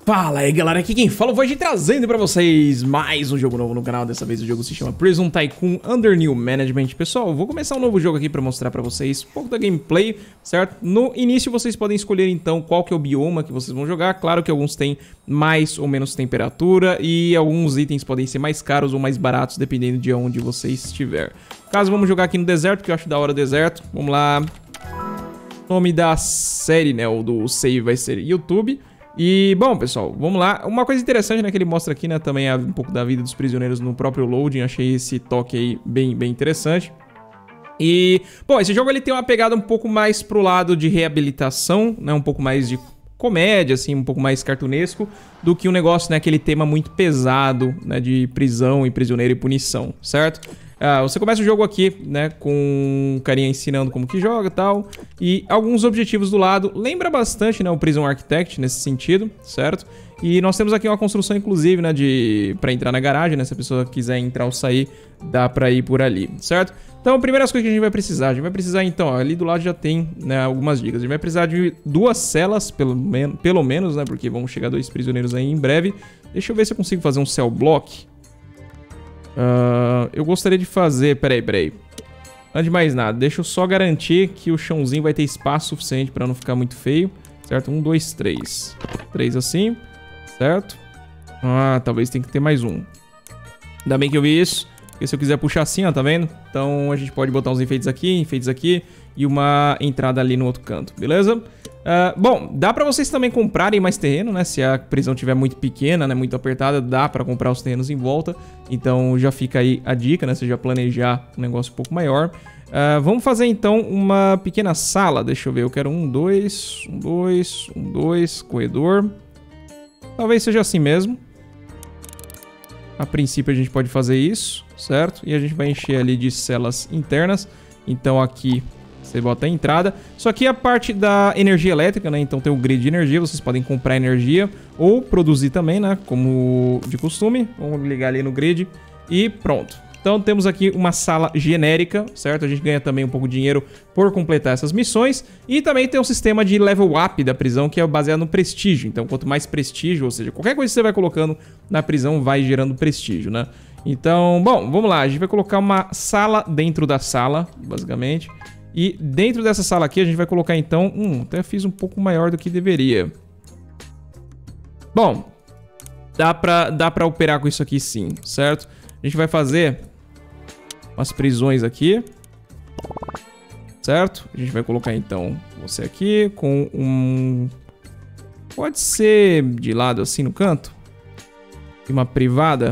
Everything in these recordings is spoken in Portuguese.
Fala aí galera, aqui quem fala vai trazendo pra vocês mais um jogo novo no canal. Dessa vez o jogo se chama Prison Tycoon Under New Management. Pessoal, vou começar um novo jogo aqui pra mostrar pra vocês um pouco da gameplay, certo? No início vocês podem escolher então qual que é o bioma que vocês vão jogar. Claro que alguns têm mais ou menos temperatura e alguns itens podem ser mais caros ou mais baratos dependendo de onde você estiver. Caso vamos jogar aqui no deserto, que eu acho da hora o deserto, vamos lá. O nome da série, né, ou do save vai ser YouTube. E, bom, pessoal, vamos lá. Uma coisa interessante, né, que ele mostra aqui, né, também é um pouco da vida dos prisioneiros no próprio loading. Achei esse toque aí bem interessante. E, bom, esse jogo ele tem uma pegada um pouco mais pro lado de reabilitação, né, um pouco mais de comédia, assim, um pouco mais cartunesco, do que um negócio, né, aquele tema muito pesado, né, de prisão e prisioneiro e punição, certo? Você começa o jogo aqui, né, com um carinha ensinando como que joga e tal, e alguns objetivos do lado. Lembra bastante, né, o Prison Architect nesse sentido, certo? E nós temos aqui uma construção, inclusive, né, pra entrar na garagem, né, se a pessoa quiser entrar ou sair, dá pra ir por ali, certo? Então, primeiras coisas que a gente vai precisar, então, ó, ali do lado já tem, né, algumas dicas. A gente vai precisar de 2 celas, pelo menos, né, porque vão chegar 2 prisioneiros aí em breve. Deixa eu ver se eu consigo fazer um cell block. Eu gostaria de fazer... Peraí. Antes de mais nada, deixa eu só garantir que o chãozinho vai ter espaço suficiente pra não ficar muito feio. Certo? 1, 2, 3. 3 assim. Certo? Talvez tenha que ter mais um. Ainda bem que eu vi isso. Porque se eu quiser puxar assim, ó, tá vendo? Então a gente pode botar uns enfeites aqui e uma entrada ali no outro canto, beleza? Bom, dá pra vocês também comprarem mais terreno, né? Se a prisão estiver muito pequena, né, muito apertada, dá pra comprar os terrenos em volta. Então já fica aí a dica, né? Você já planejar um negócio um pouco maior. Vamos fazer então uma pequena sala. Deixa eu ver, eu quero 1, 2, 1, 2, corredor. Talvez seja assim mesmo. A princípio a gente pode fazer isso, certo? E a gente vai encher ali de celas internas. Então aqui você bota a entrada. Só que a parte da energia elétrica, né? Então tem o grid de energia, vocês podem comprar energia ou produzir também, né? Como de costume. Vamos ligar ali no grid e pronto. Então temos aqui uma sala genérica, certo? A gente ganha também um pouco de dinheiro por completar essas missões. E também tem um sistema de level up da prisão, que é baseado no prestígio. Então quanto mais prestígio, ou seja, qualquer coisa que você vai colocando na prisão vai gerando prestígio, né? Então, bom, vamos lá. A gente vai colocar uma sala dentro da sala, basicamente. E dentro dessa sala aqui a gente vai colocar então... até fiz um pouco maior do que deveria. Bom, dá pra operar com isso aqui sim, certo? A gente vai fazer umas prisões aqui, certo? A gente vai colocar então você aqui com um... Pode ser de lado assim no canto. E uma privada.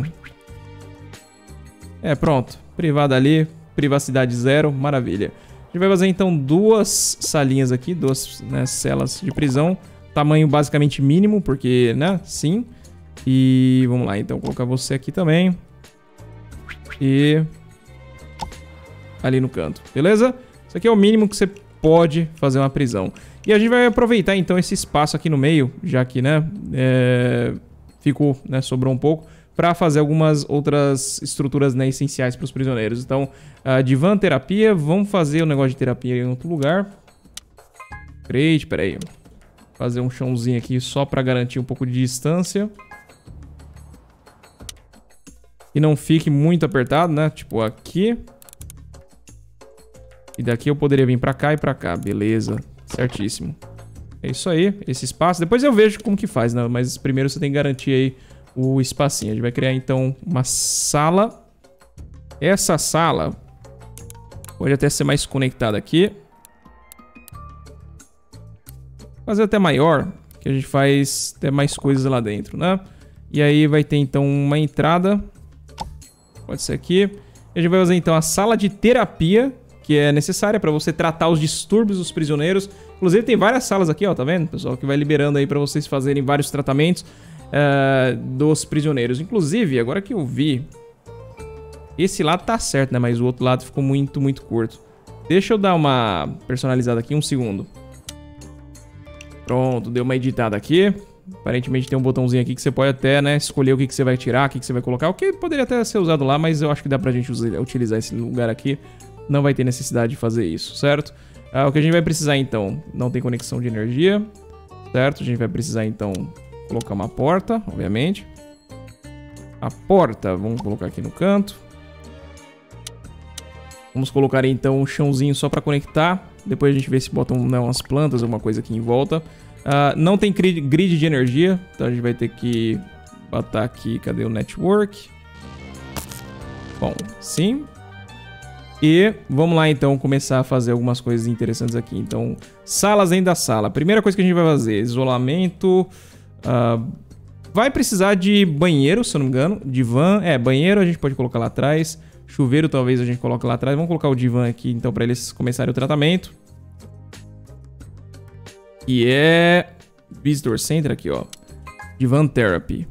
Pronto. Privada ali. Privacidade 0. Maravilha. A gente vai fazer então 2 salinhas aqui. 2, né, celas de prisão. Tamanho basicamente mínimo, porque, né? Sim. E vamos lá então. Colocar você aqui também. E... ali no canto, beleza? Isso aqui é o mínimo que você pode fazer uma prisão. E a gente vai aproveitar então esse espaço aqui no meio, já que, né, ficou, né, sobrou um pouco, para fazer algumas outras estruturas, né, essenciais para os prisioneiros. Então, divã, terapia, vamos fazer o negócio de terapia em outro lugar. Great, peraí. Fazer um chãozinho aqui só para garantir um pouco de distância. E não fique muito apertado, né, tipo aqui. E daqui eu poderia vir pra cá e pra cá. Beleza. Certíssimo. É isso aí. Esse espaço. Depois eu vejo como que faz, né? Mas primeiro você tem que garantir aí o espacinho. A gente vai criar, então, uma sala. Essa sala pode até ser mais conectada aqui. Fazer até maior. Que a gente faz até mais coisas lá dentro, né? E aí vai ter, então, uma entrada. Pode ser aqui. A gente vai fazer, então, a sala de terapia, que é necessária para você tratar os distúrbios dos prisioneiros. Inclusive tem várias salas aqui, ó, tá vendo, pessoal? Que vai liberando aí para vocês fazerem vários tratamentos dos prisioneiros. Inclusive, agora que eu vi, esse lado tá certo, né? Mas o outro lado ficou muito curto. Deixa eu dar uma personalizada aqui, um segundo. Pronto, deu uma editada aqui. Aparentemente tem um botãozinho aqui que você pode até, né, escolher o que você vai tirar, o que você vai colocar. O que poderia até ser usado lá, mas eu acho que dá pra gente utilizar esse lugar aqui. Não vai ter necessidade de fazer isso, certo? O que a gente vai precisar, então, não tem conexão de energia, certo? A gente vai precisar, então, colocar uma porta, obviamente. A porta, vamos colocar aqui no canto. Vamos colocar então um chãozinho só para conectar. Depois a gente vê se botam umas plantas, alguma coisa aqui em volta. Não tem grid de energia, então a gente vai ter que botar aqui, cadê o network? Bom, sim. E vamos lá então começar a fazer algumas coisas interessantes aqui. Então, salas dentro da sala. Primeira coisa que a gente vai fazer, isolamento. Vai precisar de banheiro, se eu não me engano. Divã, banheiro a gente pode colocar lá atrás. Chuveiro talvez a gente coloque lá atrás. Vamos colocar o divã aqui então para eles começarem o tratamento. E é Visitor Center aqui, ó. Divan Therapy.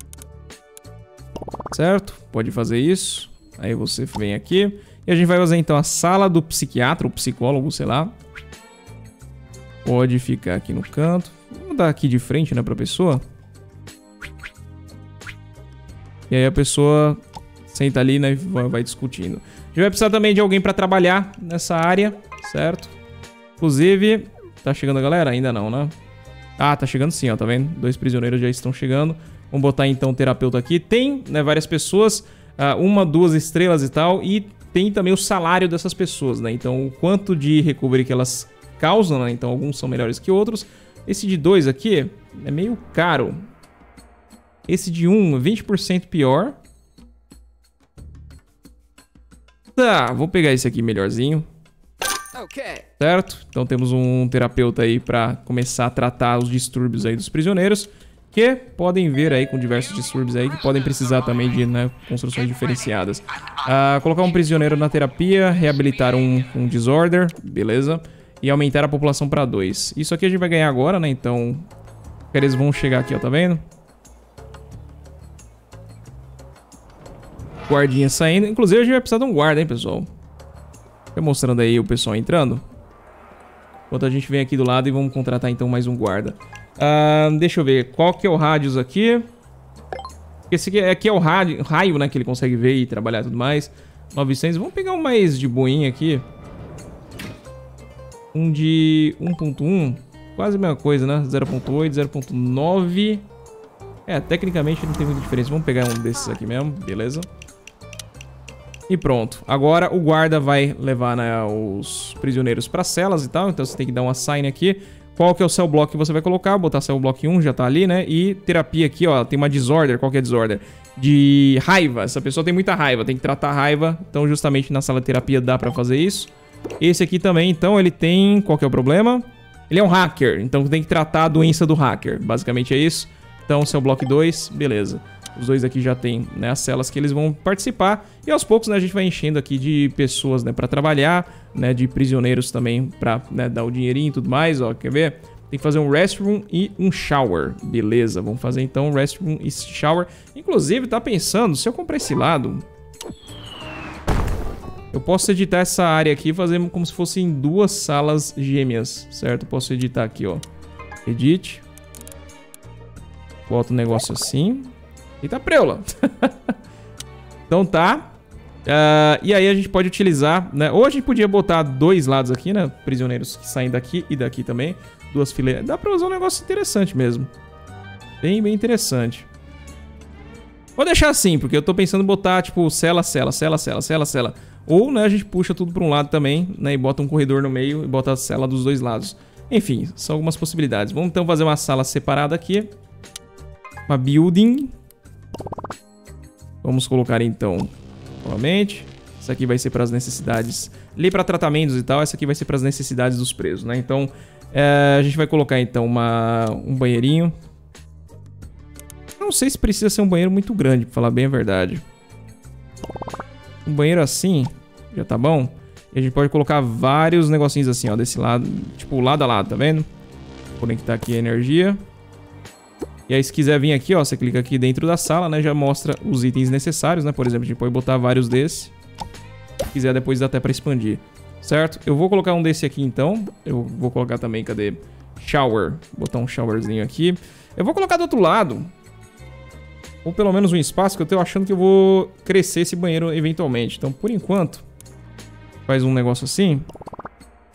Certo? Pode fazer isso. Aí você vem aqui. E a gente vai fazer então a sala do psiquiatra, ou psicólogo, sei lá. Pode ficar aqui no canto. Vamos dar aqui de frente, né, pra pessoa. E aí a pessoa senta ali, né, e vai discutindo. A gente vai precisar também de alguém pra trabalhar nessa área, certo? Inclusive, tá chegando a galera? Ainda não, né? Ah, tá chegando sim, ó, tá vendo? 2 prisioneiros já estão chegando. Vamos botar então o terapeuta aqui. Tem, né, várias pessoas, 1, 2 estrelas e tal, e tem também o salário dessas pessoas, né? Então, o quanto de recovery que elas causam, né? Então, alguns são melhores que outros. Esse de 2 aqui é meio caro. Esse de 1, 20% pior. Tá, vou pegar esse aqui melhorzinho. Certo? Então, temos um terapeuta aí pra começar a tratar os distúrbios aí dos prisioneiros. Que podem ver aí com diversos distúrbios aí que podem precisar também de, né, construções diferenciadas. Colocar um prisioneiro na terapia, reabilitar um disorder, beleza. E aumentar a população para 2. Isso aqui a gente vai ganhar agora, né? Então, eles vão chegar aqui, ó, tá vendo? Guardinha saindo. Inclusive a gente vai precisar de um guarda, hein, pessoal. Fica mostrando aí o pessoal entrando. Enquanto a gente vem aqui do lado e vamos contratar então mais um guarda. Deixa eu ver, qual que é o rádios aqui? Esse aqui é o raio, né, que ele consegue ver e trabalhar e tudo mais. 900, vamos pegar um mais de boinha aqui. Um de 1.1, quase a mesma coisa, né? 0.8, 0.9. Tecnicamente não tem muita diferença. Vamos pegar um desses aqui mesmo, beleza. E pronto, agora o guarda vai levar, né, os prisioneiros para celas e tal. Então você tem que dar um assign aqui. Qual que é o cell block que você vai colocar? Botar cell block 1, já tá ali, né? E terapia aqui, ó, tem uma disorder. Qual que é a disorder? De raiva. Essa pessoa tem muita raiva, tem que tratar a raiva. Então justamente na sala de terapia dá pra fazer isso. Esse aqui também, então, ele tem... Qual que é o problema? Ele é um hacker, então tem que tratar a doença do hacker. Basicamente é isso. Então, cell block 2, beleza. Os dois aqui já tem, né, as celas que eles vão participar. E aos poucos, né, a gente vai enchendo aqui de pessoas, né, pra trabalhar, né, de prisioneiros também pra, né, dar o dinheirinho e tudo mais, ó. Quer ver? Tem que fazer um restroom e um shower. Beleza, vamos fazer então um restroom e shower. Inclusive, tá pensando, se eu comprar esse lado... Eu posso editar essa área aqui e fazer como se fossem 2 salas gêmeas, certo? Posso editar aqui, ó. Edit. Bota o negócio assim. Eita preula. Então tá. E aí a gente pode utilizar, né? Ou a gente podia botar 2 lados aqui, né? Prisioneiros que saem daqui e daqui também. 2 fileiras. Dá pra usar um negócio interessante mesmo. Bem interessante. Vou deixar assim, porque eu tô pensando em botar, tipo, cela, cela, cela, cela, cela, cela. Ou, né, a gente puxa tudo pra um lado também, né? E bota um corredor no meio e bota a cela dos 2 lados. Enfim, são algumas possibilidades. Vamos então fazer uma sala separada aqui. Uma building. Vamos colocar então, novamente. Essa aqui vai ser para as necessidades, ali para tratamentos e tal. Essa aqui vai ser para as necessidades dos presos, né? Então, a gente vai colocar então um banheirinho. Não sei se precisa ser um banheiro muito grande, pra falar bem a verdade. Um banheiro assim, já tá bom. E a gente pode colocar vários negocinhos assim, ó, desse lado, tipo lado a lado, tá vendo? Vou conectar aqui a energia. E aí, se quiser vir aqui, ó, você clica aqui dentro da sala, né? Já mostra os itens necessários, né? Por exemplo, a gente pode botar vários desses. Se quiser, depois dá até pra expandir. Certo? Eu vou colocar um desse aqui, então. Eu vou colocar também, cadê? Shower. Vou botar um showerzinho aqui. Eu vou colocar do outro lado. Ou pelo menos um espaço, que eu tô achando que eu vou crescer esse banheiro eventualmente. Então, por enquanto, faz um negócio assim.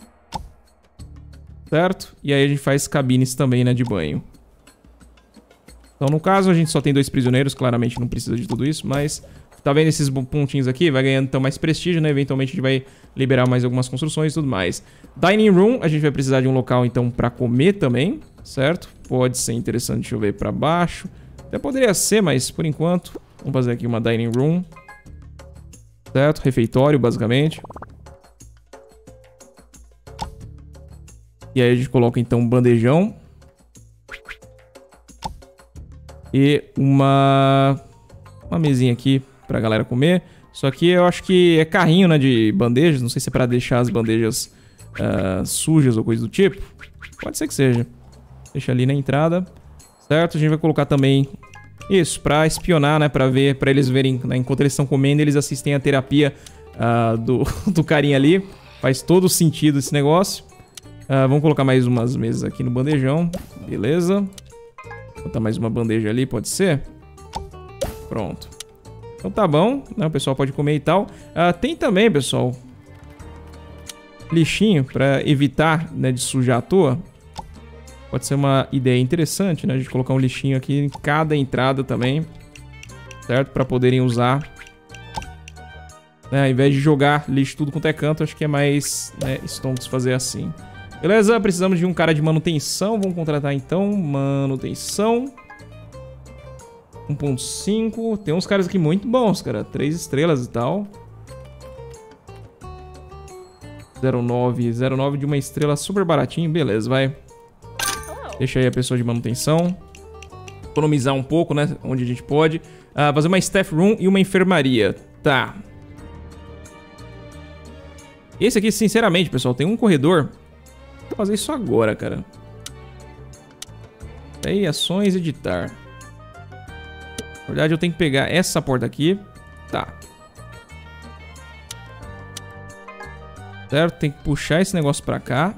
Certo? E aí a gente faz cabines também, né, de banho. Então, no caso, a gente só tem 2 prisioneiros. Claramente não precisa de tudo isso, mas... Tá vendo esses pontinhos aqui? Vai ganhando então mais prestígio, né? Eventualmente a gente vai liberar mais algumas construções e tudo mais. Dining Room, a gente vai precisar de um local então pra comer também, certo? Pode ser interessante, deixa eu ver, pra baixo. Até poderia ser, mas por enquanto... Vamos fazer aqui uma Dining Room. Certo? Refeitório, basicamente. E aí a gente coloca então um bandejão. E uma mesinha aqui pra galera comer. Só que eu acho que é carrinho, né, de bandejas. Não sei se é pra deixar as bandejas sujas ou coisa do tipo. Pode ser que seja. Deixa ali na entrada. Certo? A gente vai colocar também isso, pra espionar, né, pra ver, pra eles verem, né, enquanto eles estão comendo, eles assistem a terapia do carinha ali. Faz todo sentido esse negócio. Vamos colocar mais umas mesas aqui no bandejão. Beleza. Botar mais uma bandeja ali, pode ser? Pronto. Então tá bom, né? O pessoal pode comer e tal. Tem também, pessoal, lixinho pra evitar, né, de sujar à toa. Pode ser uma ideia interessante, né? A gente colocar um lixinho aqui em cada entrada também. Certo? Pra poderem usar. Ao invés de jogar lixo tudo quanto é canto, acho que é mais, né, stonks fazer assim. Beleza? Precisamos de um cara de manutenção. Vamos contratar então. Manutenção. 1.5. Tem uns caras aqui muito bons, cara. 3 estrelas e tal. 0.9. 0.9 de uma estrela super baratinho. Beleza, vai. Deixa aí a pessoa de manutenção. Economizar um pouco, né? Onde a gente pode. Fazer uma staff room e uma enfermaria. Tá. Esse aqui, sinceramente, pessoal, tem um corredor. Vou fazer isso agora, cara. Aí, ações, editar. Na verdade, eu tenho que pegar essa porta aqui. Tá. Certo? Tem que puxar esse negócio pra cá.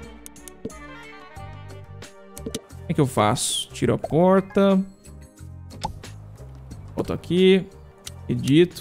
Como é que eu faço? Tiro a porta. Boto aqui. Edito.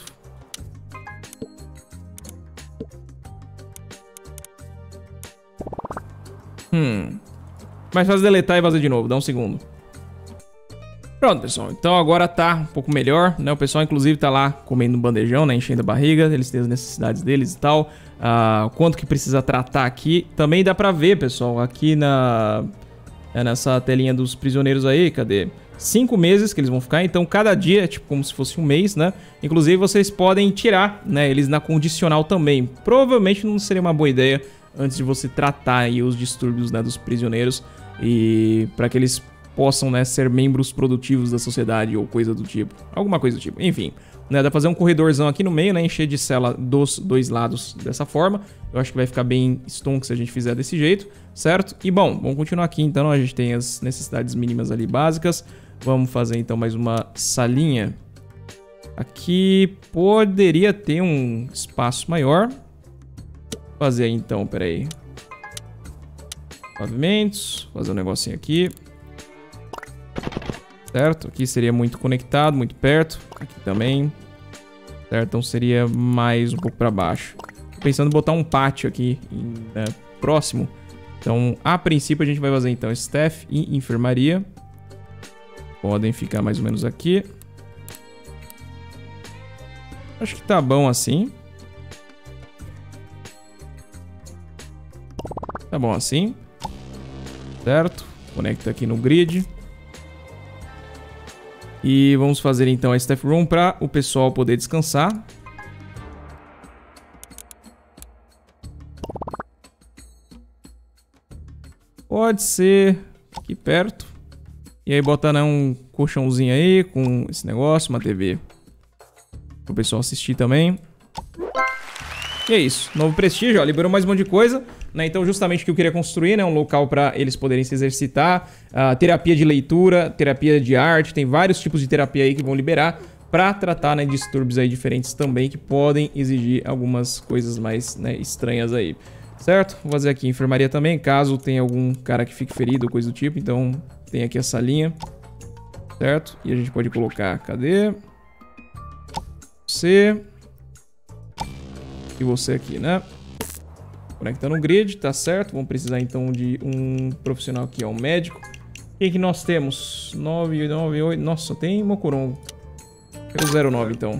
Mais fácil deletar e fazer de novo. Dá um segundo. Pronto, pessoal. Então agora tá um pouco melhor, né? O pessoal, inclusive, tá lá comendo um bandejão, né? Enchendo a barriga. Eles têm as necessidades deles e tal. Quanto que precisa tratar aqui. Também dá pra ver, pessoal, aqui nessa telinha dos prisioneiros aí. Cadê? 5 meses que eles vão ficar. Então, cada dia é tipo como se fosse um mês, né? Inclusive, vocês podem tirar, né, eles na condicional também. Provavelmente não seria uma boa ideia antes de você tratar aí os distúrbios, né, dos prisioneiros. E para que eles possam, né, ser membros produtivos da sociedade ou coisa do tipo. Alguma coisa do tipo. Enfim, né, dá pra fazer um corredorzão aqui no meio, né, encher de cela dos 2 lados dessa forma. Eu acho que vai ficar bem stonk se a gente fizer desse jeito, certo? E bom, vamos continuar aqui então. A gente tem as necessidades mínimas ali básicas. Vamos fazer então mais uma salinha. Aqui poderia ter um espaço maior. Vou fazer aí então, peraí. Pavimentos, fazer um negocinho aqui. Certo? Aqui seria muito conectado, muito perto. Aqui também. Certo? Então seria mais um pouco pra baixo. Tô pensando em botar um pátio aqui próximo. Então, a princípio, a gente vai fazer então staff e enfermaria. Podem ficar mais ou menos aqui. Acho que tá bom assim. Tá bom assim. Certo? Conecta aqui no grid. E vamos fazer então a staff room para o pessoal poder descansar. Pode ser aqui perto. E aí botar, né, um colchãozinho aí com esse negócio, uma TV. Para o pessoal assistir também. E é isso. Novo prestígio, ó, liberou mais um monte de coisa. Né? Então, justamente o que eu queria construir, né? Um local para eles poderem se exercitar. Terapia de leitura, terapia de arte. Tem vários tipos de terapia aí que vão liberar para tratar, né, distúrbios aí diferentes também que podem exigir algumas coisas mais, né, estranhas aí. Certo? Vou fazer aqui enfermaria também, caso tenha algum cara que fique ferido ou coisa do tipo. Então, tem aqui essa linha. Certo? E a gente pode colocar... Cadê? Você... E você aqui, né? Conectando o grid, tá certo. Vamos precisar então de um profissional aqui, ó, um médico. O que nós temos? 998. Nossa, tem Mocorongo. Quero 09 então.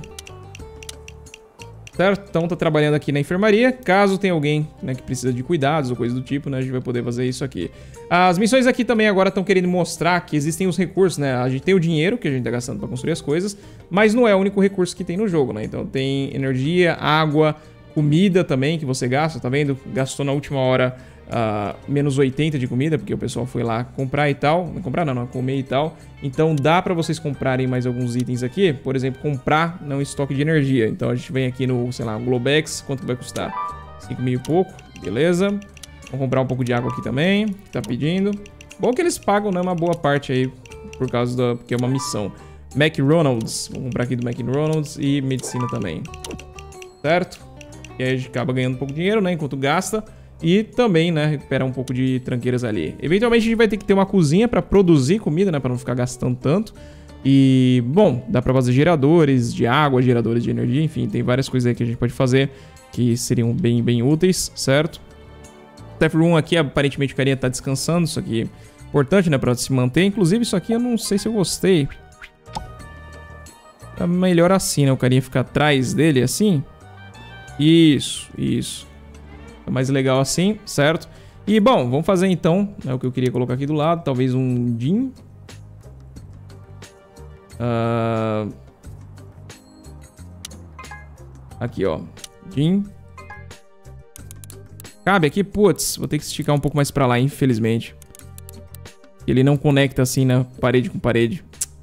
Certo? Então tá trabalhando aqui na enfermaria. Caso tenha alguém, né, que precisa de cuidados ou coisa do tipo, né, a gente vai poder fazer isso aqui. As missões aqui também agora estão querendo mostrar que existem os recursos, né? A gente tem o dinheiro que a gente tá gastando pra construir as coisas, mas não é o único recurso que tem no jogo, né? Então tem energia, água, comida também que você gasta, tá vendo? Gastou na última hora menos 80 de comida, porque o pessoal foi lá comprar e tal. Não comprar não, comer e tal. Então dá pra vocês comprarem mais alguns itens aqui. Por exemplo, comprar no estoque de energia. Então a gente vem aqui no, sei lá, Globex. Quanto que vai custar? 5 mil e pouco. Beleza. Vamos comprar um pouco de água aqui também, que tá pedindo. Bom que eles pagam, né, uma boa parte aí, por causa da... porque é uma missão. McDonald's. Vamos comprar aqui do McDonald's e medicina também. Certo? E aí a gente acaba ganhando um pouco de dinheiro, né, enquanto gasta. E também, né, recupera um pouco de tranqueiras ali. Eventualmente a gente vai ter que ter uma cozinha pra produzir comida, né, pra não ficar gastando tanto. E, bom, dá pra fazer geradores de água, geradores de energia, enfim, tem várias coisas aí que a gente pode fazer que seriam bem, bem úteis, certo? Staff Room aqui, aparentemente o carinha tá descansando, isso aqui é importante, né, pra se manter. Inclusive isso aqui eu não sei se eu gostei. É melhor assim, né, o carinha ficar atrás dele, assim. Isso, isso. É mais legal assim, certo? E, bom, vamos fazer então, né, o que eu queria colocar aqui do lado. Talvez um gym. Aqui, ó. Gym. Cabe aqui? Putz, vou ter que esticar um pouco mais pra lá, infelizmente. Ele não conecta assim, né? Parede com parede.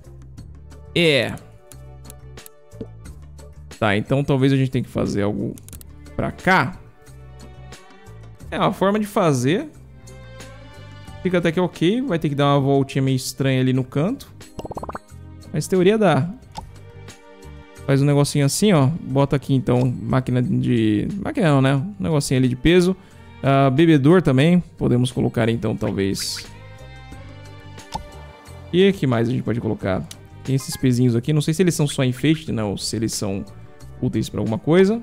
Tá, então talvez a gente tenha que fazer algo pra cá. É uma forma de fazer. Fica até que ok. Vai ter que dar uma voltinha meio estranha ali no canto. Mas teoria dá. Faz um negocinho assim, ó. Bota aqui então máquina de... máquina não, né? Um negocinho ali de peso. Bebedor também. Podemos colocar então talvez. E o que mais a gente pode colocar? Tem esses pezinhos aqui. Não sei se eles são só enfeite, né? Ou se eles são úteis pra alguma coisa.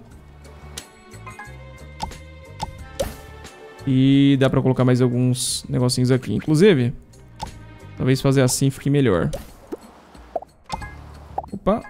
E dá pra colocar mais alguns negocinhos aqui. Inclusive, talvez fazer assim fique melhor. Opa.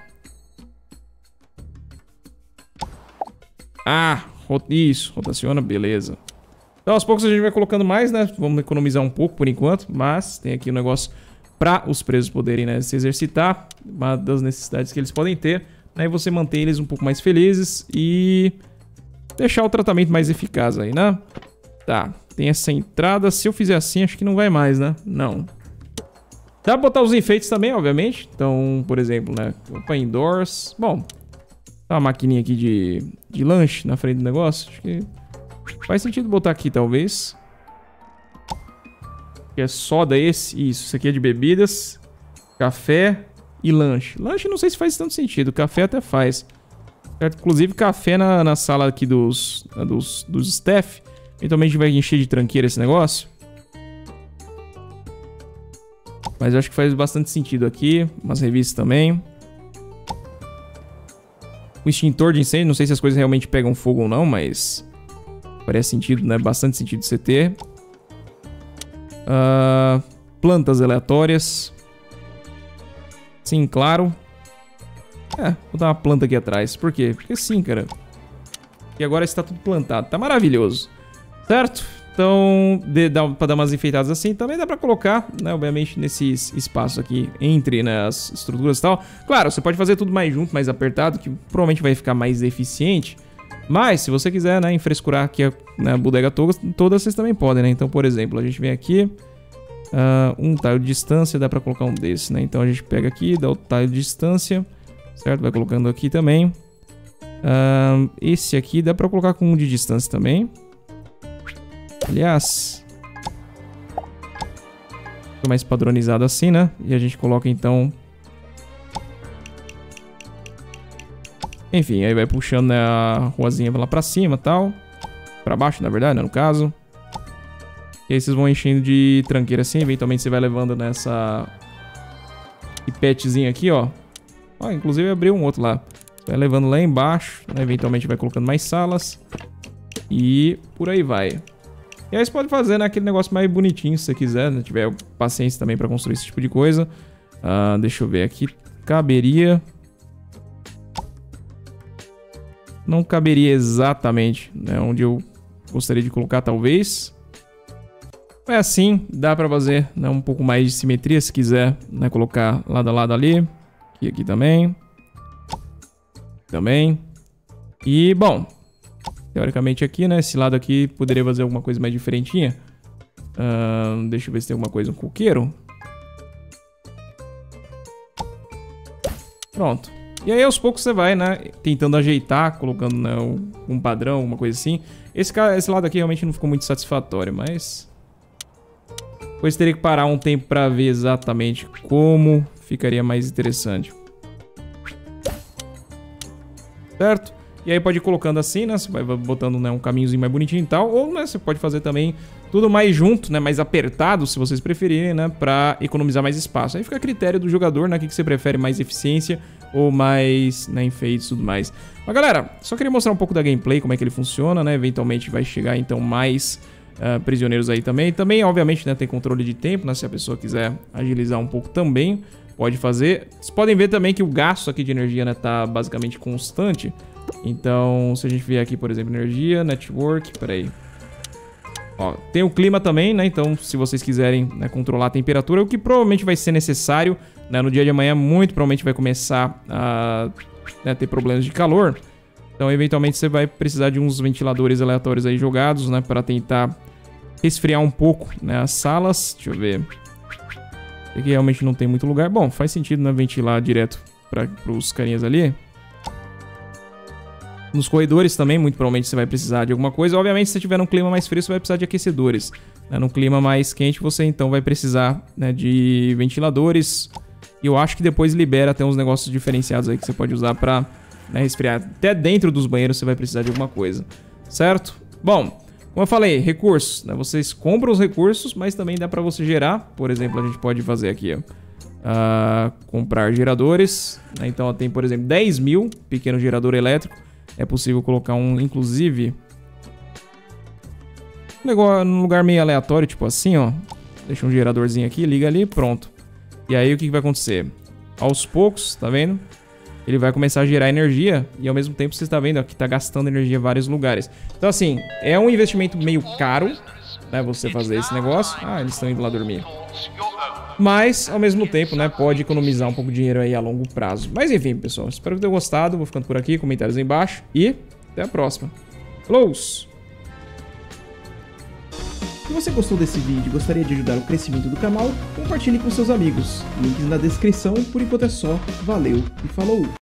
Isso. Rotaciona, beleza. Então, aos poucos a gente vai colocando mais, né? Vamos economizar um pouco por enquanto. Mas tem aqui um negócio pra os presos poderem, né, se exercitar. Uma das necessidades que eles podem ter. Aí você mantém eles um pouco mais felizes e deixar o tratamento mais eficaz aí, né? Tá, tem essa entrada. Se eu fizer assim, acho que não vai mais, né? Não. Dá pra botar os enfeites também, obviamente. Então, por exemplo, né? Opa, indoors. Bom, tá uma maquininha aqui de lanche na frente do negócio. Acho que faz sentido botar aqui, talvez. Que é soda esse. Isso aqui é de bebidas. Café e lanche. Lanche não sei se faz tanto sentido. Café até faz. Certo? Inclusive, café na sala aqui dos staff. Eventualmente a gente vai encher de tranqueira esse negócio. Mas eu acho que faz bastante sentido aqui. Umas revistas também. O extintor de incêndio. Não sei se as coisas realmente pegam fogo ou não, mas... parece sentido, né? Bastante sentido você ter. Plantas aleatórias. Sim, claro. Vou botar uma planta aqui atrás. Por quê? Porque sim, cara. E agora está tudo plantado. Tá maravilhoso. Certo? Então, pra dar umas enfeitadas assim, também dá pra colocar, né, obviamente, nesses espaços aqui, entre, né, as estruturas e tal. Claro, você pode fazer tudo mais junto, mais apertado, que provavelmente vai ficar mais eficiente. Mas, se você quiser, né, enfrescurar aqui a bodega toda, vocês também podem, né? Então, por exemplo, a gente vem aqui, um tile de distância, dá pra colocar um desse, né? Então, a gente pega aqui, dá o tile de distância, certo? Vai colocando aqui também. Esse aqui dá pra colocar com um de distância também. Aliás, fica mais padronizado assim, né? E a gente coloca então... enfim, aí vai puxando, né, a ruazinha lá pra cima e tal. Pra baixo, na verdade, né, no caso. E aí vocês vão enchendo de tranqueira assim. Eventualmente você vai levando nessa... pipettezinha aqui, ó. Inclusive abriu um outro lá. Você vai levando lá embaixo, né? Eventualmente vai colocando mais salas. E por aí vai. E aí você pode fazer, né, aquele negócio mais bonitinho, se você quiser, né, tiver paciência também pra construir esse tipo de coisa. Deixa eu ver aqui. Caberia... Não caberia exatamente, né, onde eu gostaria de colocar, talvez. É assim, dá pra fazer, né, um pouco mais de simetria, se quiser, né, colocar lado a lado ali. E aqui também. Também. E, bom, teoricamente aqui, né, esse lado aqui poderia fazer alguma coisa mais diferentinha. Deixa eu ver se tem alguma coisa, um coqueiro. Pronto. E aí aos poucos você vai, né, tentando ajeitar, colocando, né, um padrão, uma coisa assim. Esse lado aqui realmente não ficou muito satisfatório, mas... Depois teria que parar um tempo pra ver exatamente como ficaria mais interessante. Certo? E aí pode ir colocando assim, né, você vai botando, né, um caminhozinho mais bonitinho e tal. Ou, né, você pode fazer também tudo mais junto, né, mais apertado, se vocês preferirem, né, pra economizar mais espaço. Aí fica a critério do jogador, né, o que você prefere, mais eficiência ou mais, né, enfeites e tudo mais. Mas galera, só queria mostrar um pouco da gameplay, como é que ele funciona, né, eventualmente vai chegar então mais prisioneiros aí também. Também, obviamente, né, tem controle de tempo, né, se a pessoa quiser agilizar um pouco também, pode fazer. Vocês podem ver também que o gasto aqui de energia, né, tá basicamente constante. Então, se a gente vier aqui, por exemplo, energia, network, peraí. Ó, tem o clima também, né? Então, se vocês quiserem, né, controlar a temperatura, o que provavelmente vai ser necessário, né, no dia de amanhã, muito provavelmente vai começar a, né, ter problemas de calor. Então, eventualmente, você vai precisar de uns ventiladores aleatórios aí jogados, né, para tentar resfriar um pouco, né, as salas. Deixa eu ver. Aqui realmente não tem muito lugar. Bom, faz sentido, né, ventilar direto para os carinhas ali. Nos corredores também, muito provavelmente você vai precisar de alguma coisa. Obviamente, se você tiver num clima mais frio, você vai precisar de aquecedores. Num clima mais quente, você então vai precisar, né, de ventiladores. E eu acho que depois libera até uns negócios diferenciados aí que você pode usar pra, né, resfriar. Até dentro dos banheiros você vai precisar de alguma coisa, certo? Bom, como eu falei, recursos, né? Vocês compram os recursos, mas também dá pra você gerar. Por exemplo, a gente pode fazer aqui, ó. Comprar geradores, né? Então, ó, tem, por exemplo, 10 mil pequeno gerador elétrico. É possível colocar um, inclusive, num lugar meio aleatório, tipo assim, ó. Deixa um geradorzinho aqui, liga ali, pronto. E aí o que vai acontecer? Aos poucos, tá vendo? Ele vai começar a gerar energia e ao mesmo tempo você está vendo ó, que tá gastando energia em vários lugares. Então assim, é um investimento meio caro, né, você fazer esse negócio. Eles estão indo lá dormir. Mas, ao mesmo tempo, né, pode economizar um pouco de dinheiro aí a longo prazo. Mas enfim, pessoal, espero que tenham gostado. Vou ficando por aqui, comentários aí embaixo. E até a próxima. Falou! Se você gostou desse vídeo e gostaria de ajudar o crescimento do canal, compartilhe com seus amigos. Links na descrição. Por enquanto é só. Valeu e falou!